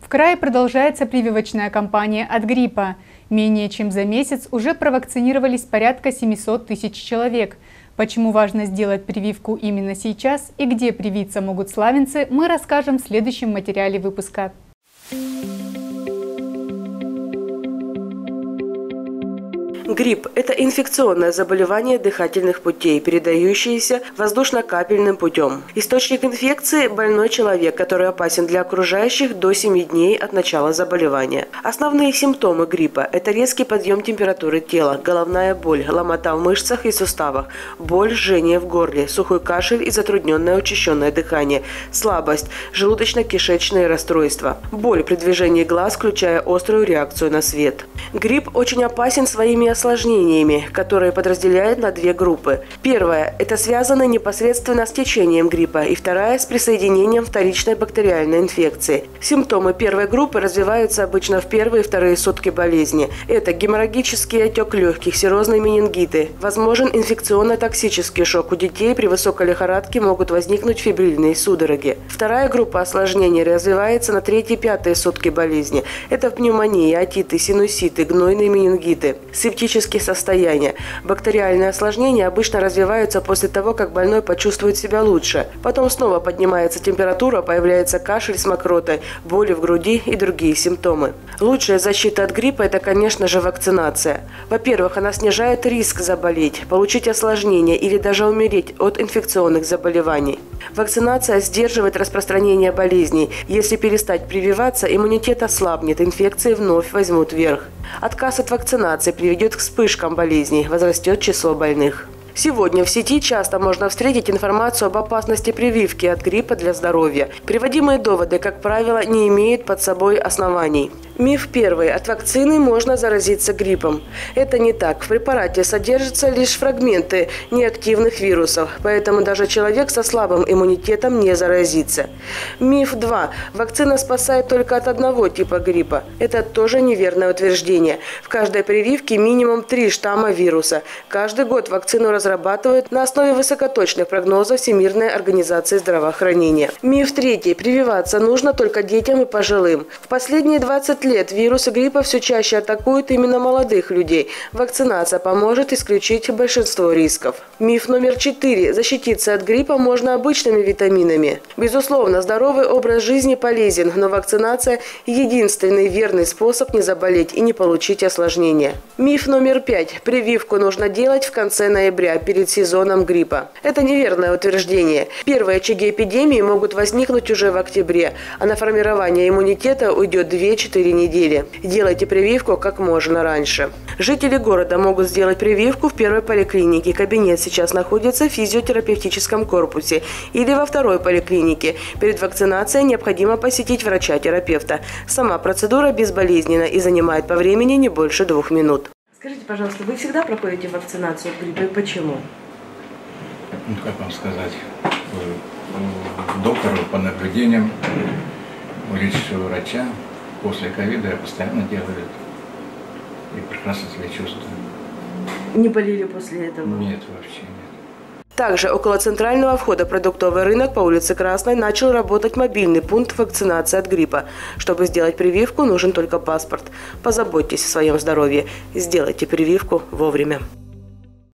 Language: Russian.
В крае продолжается прививочная кампания от гриппа. Менее чем за месяц уже провакцинировались порядка 700 тысяч человек. Почему важно сделать прививку именно сейчас и где привиться могут славянцы, мы расскажем в следующем материале выпуска. Грипп – это инфекционное заболевание дыхательных путей, передающееся воздушно-капельным путем. Источник инфекции – больной человек, который опасен для окружающих до 7 дней от начала заболевания. Основные симптомы гриппа – это резкий подъем температуры тела, головная боль, ломота в мышцах и суставах, боль, жжение в горле, сухой кашель и затрудненное учащенное дыхание, слабость, желудочно-кишечные расстройства, боль при движении глаз, включая острую реакцию на свет. Грипп очень опасен своими осложнениями, которые подразделяют на две группы. Первая – это связано непосредственно с течением гриппа, и вторая – с присоединением вторичной бактериальной инфекции. Симптомы первой группы развиваются обычно в первые и вторые сутки болезни. Это геморрагический отек легких, серозные менингиты. Возможен инфекционно-токсический шок. У детей при высокой лихорадке могут возникнуть фебрильные судороги. Вторая группа осложнений развивается на 3-5 сутки болезни. Это пневмония, отиты, синуситы, гнойные менингиты. Септические состояния. Бактериальные осложнения обычно развиваются после того, как больной почувствует себя лучше. Потом снова поднимается температура, появляется кашель с мокротой, боли в груди и другие симптомы. Лучшая защита от гриппа – это, конечно же, вакцинация. Во-первых, она снижает риск заболеть, получить осложнения или даже умереть от инфекционных заболеваний. Вакцинация сдерживает распространение болезней. Если перестать прививаться, иммунитет ослабнет, инфекции вновь возьмут верх. Отказ от вакцинации приведет к вспышкам болезней, возрастет число больных. Сегодня в сети часто можно встретить информацию об опасности прививки от гриппа для здоровья. Приводимые доводы, как правило, не имеют под собой оснований. Миф первый. От вакцины можно заразиться гриппом. Это не так. В препарате содержатся лишь фрагменты неактивных вирусов, поэтому даже человек со слабым иммунитетом не заразится. Миф 2. Вакцина спасает только от одного типа гриппа. Это тоже неверное утверждение. В каждой прививке минимум 3 штамма вируса. Каждый год вакцину разрабатывают на основе высокоточных прогнозов Всемирной организации здравоохранения. Миф 3. Прививаться нужно только детям и пожилым. В последние 20 лет вирусы гриппа все чаще атакуют именно молодых людей. Вакцинация поможет исключить большинство рисков. Миф номер 4. Защититься от гриппа можно обычными витаминами. Безусловно, здоровый образ жизни полезен, но вакцинация – единственный верный способ не заболеть и не получить осложнения. Миф номер 5. Прививку нужно делать в конце ноября, перед сезоном гриппа. Это неверное утверждение. Первые очаги эпидемии могут возникнуть уже в октябре, а на формирование иммунитета уйдет 2-4 недели. Делайте прививку как можно раньше. Жители города могут сделать прививку в первой поликлинике. Кабинет сейчас находится в физиотерапевтическом корпусе. Или во второй поликлинике. Перед вакцинацией необходимо посетить врача-терапевта. Сама процедура безболезненна и занимает по времени не больше 2 минут. Скажите, пожалуйста, вы всегда проходите вакцинацию от гриппа и почему? Ну, как вам сказать, доктору по наблюдениям, у лечащего врача после ковида я постоянно делаю это. И прекрасно себя чувствую. Не болели после этого? Нет, вообще нет. Также около центрального входа в продуктовый рынок по улице Красной начал работать мобильный пункт вакцинации от гриппа. Чтобы сделать прививку, нужен только паспорт. Позаботьтесь о своем здоровье. Сделайте прививку вовремя.